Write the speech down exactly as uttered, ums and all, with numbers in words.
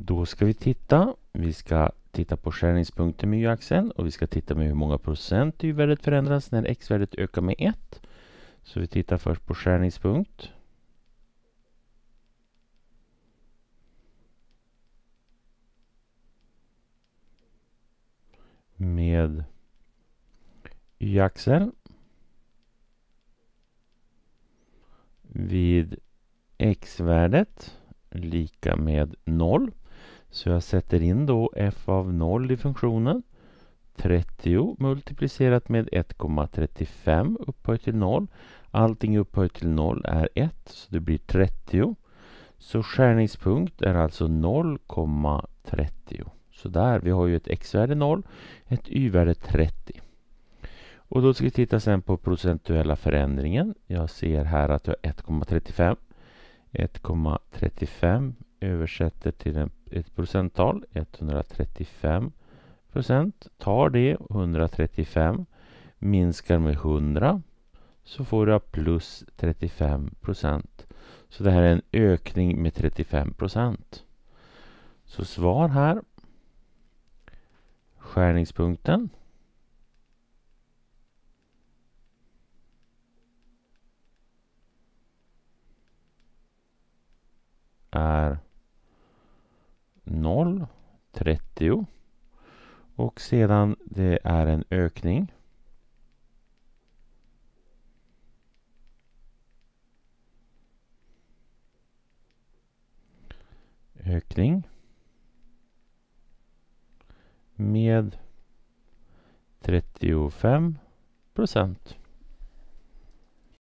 Då ska vi titta. Vi ska titta på skärningspunkten med y-axeln och vi ska titta med hur många procent y-värdet förändras när x-värdet ökar med ett. Så vi tittar först på skärningspunkt. Med y-axeln vid x-värdet lika med noll. Så jag sätter in då f av noll i funktionen. trettio multiplicerat med ett komma trettiofem upphöjt till noll. Allting upphöjt till noll är ett, så det blir trettio. Så skärningspunkt är alltså noll komma trettio. Så där, vi har ju ett x-värde noll, ett y-värde trettio. Och då ska vi titta sen på procentuella förändringen. Jag ser här att jag har ett komma trettiofem. ett komma trettiofem översätter till en, ett procenttal, etthundratrettiofem procent. Tar det, etthundratrettiofem, minskar med hundra, så får jag plus trettiofem procent. Så det här är en ökning med trettiofem procent. Så svar här. Skärningspunkten är noll komma trettio och sedan det är en ökning ökning med trettiofem procent.